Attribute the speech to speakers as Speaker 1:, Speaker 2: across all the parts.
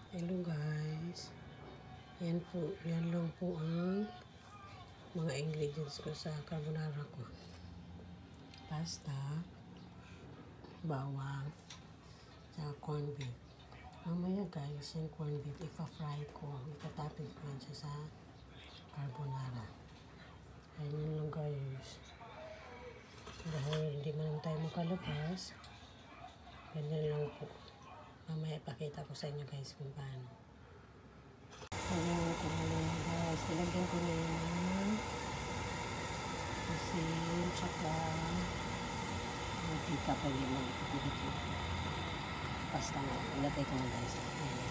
Speaker 1: Hello guys. Yan lang po ang mga ingredients ko sa carbonara ko. Pasta, bawang, saka corned beef. Mamaya guys, yung corned beef, ipa-fry ko. Itatapin ko yan siya sa carbonara. Ayan yun lang guys. Dahil hindi man tayo makalabas, ganyan lang po. Mamaya ipakita ko sa inyo guys kung paano. Ayan ko na guys. Nilagyan ko na yun. Asin, tsaka mantika pa yun. Pasta na. Ilagay ko na guys. Ayan.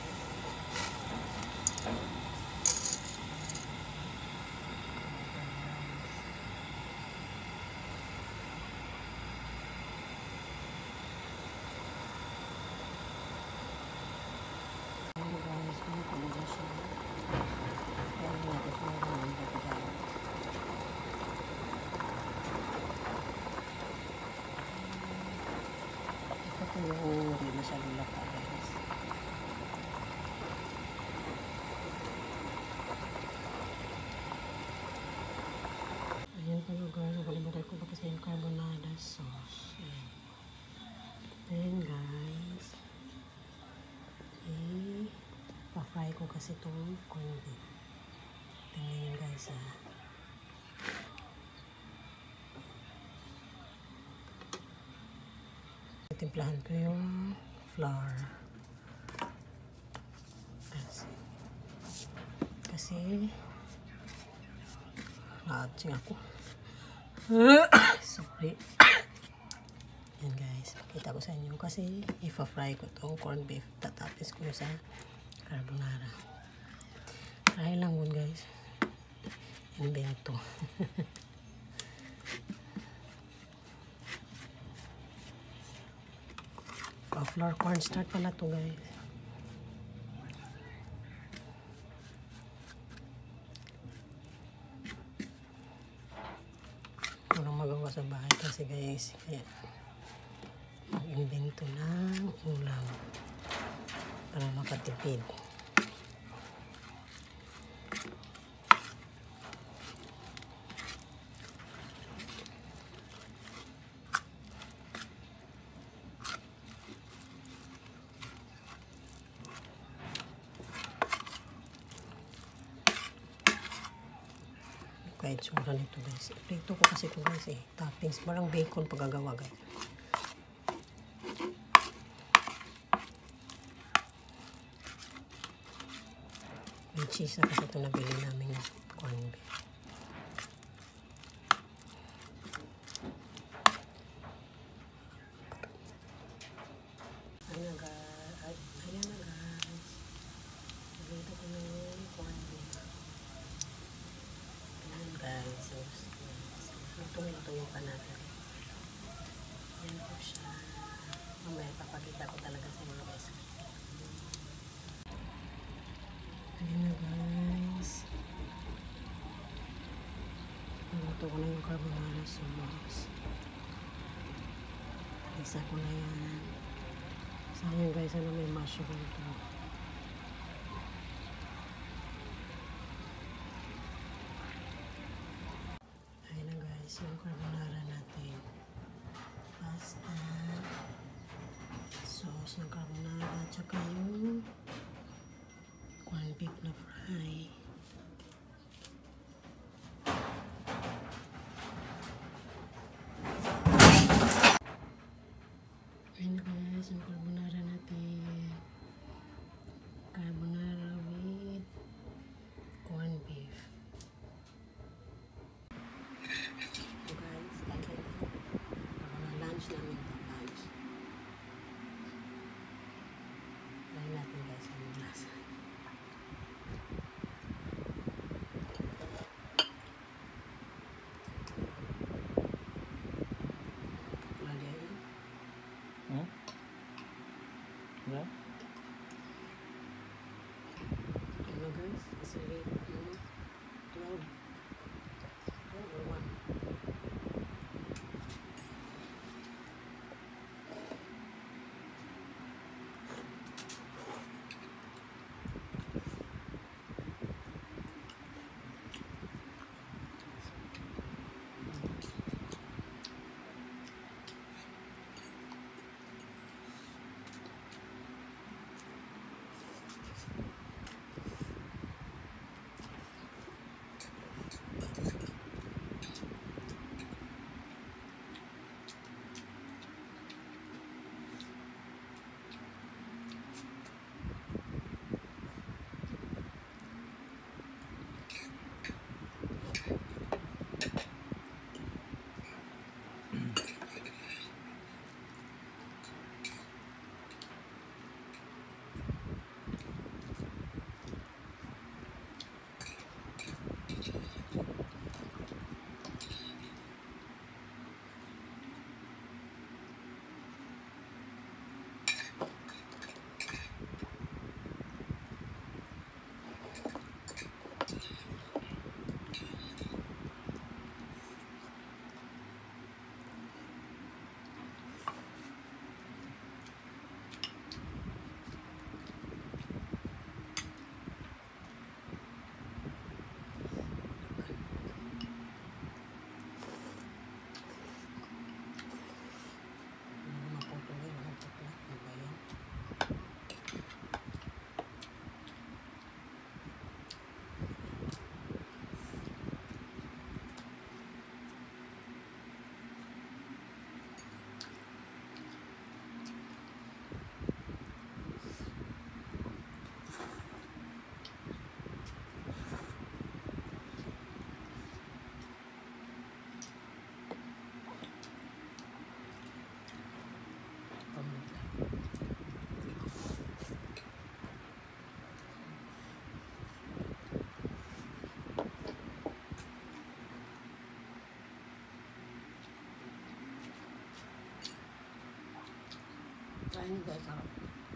Speaker 1: Yung hindi masyadong lapa guys. Ayan po yung guys. Nakalimutan ko ba kasi yung carbonara sauce. Ayan guys. Pa-fry ko kasi itong corned beef. Tingnan yun guys ha. Timplahan ko yung flour. Kasi naatsing ako. Sorry. Yan guys. Pakita ko sa inyo. Kasi ipa-fry ko itong corned beef. Tatapis ko sa carbonara. Try lang yun guys. Invento. Flour cornstarch pala to guys. Walang magawa sa bahay kasi guys. Kaya mag-invento ng ulam para makatipid. Kahit sura nito guys. Prito ko kasi ito guys eh. Toppings. Parang bacon pagagawa guys. May cheese na kasi ito nabili namin corned beef. Ayan na guys. Dito ko na yung corned beef. Guys, lutong-luto yung pan natin. Yan po siya. Mamaya papakita ko talaga sa inyo guys. Ayan na guys. Luto ko na yung carbonara sauce. Isa ko na yan. Sayang guys, ano may mushroom ito. Yung carbonara natin. Pasta, sauce ng carbonara, tsaka yung corned beef na fry. Ayan guys, yung carbonara natin. Carbonara with corned beef. Lunch namin ito, lunch. Try natin guys ang lasa. Wala din.
Speaker 2: Wala?
Speaker 1: Ano guys? Kasi late. 12 or 1. Kain guys, sarap.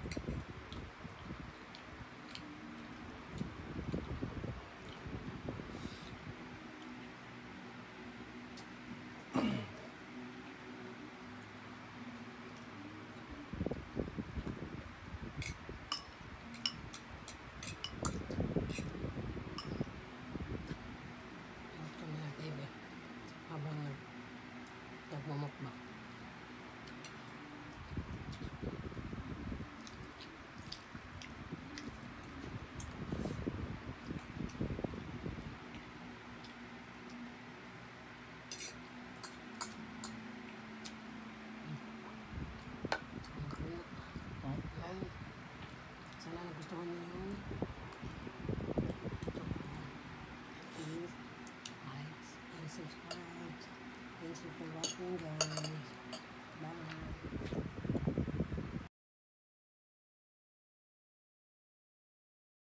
Speaker 1: Ito na yung TV habang nagmamukbang. Sana nagustuhan niyo yung ito. Please like and subscribe. Thank you for watching guys. Bye.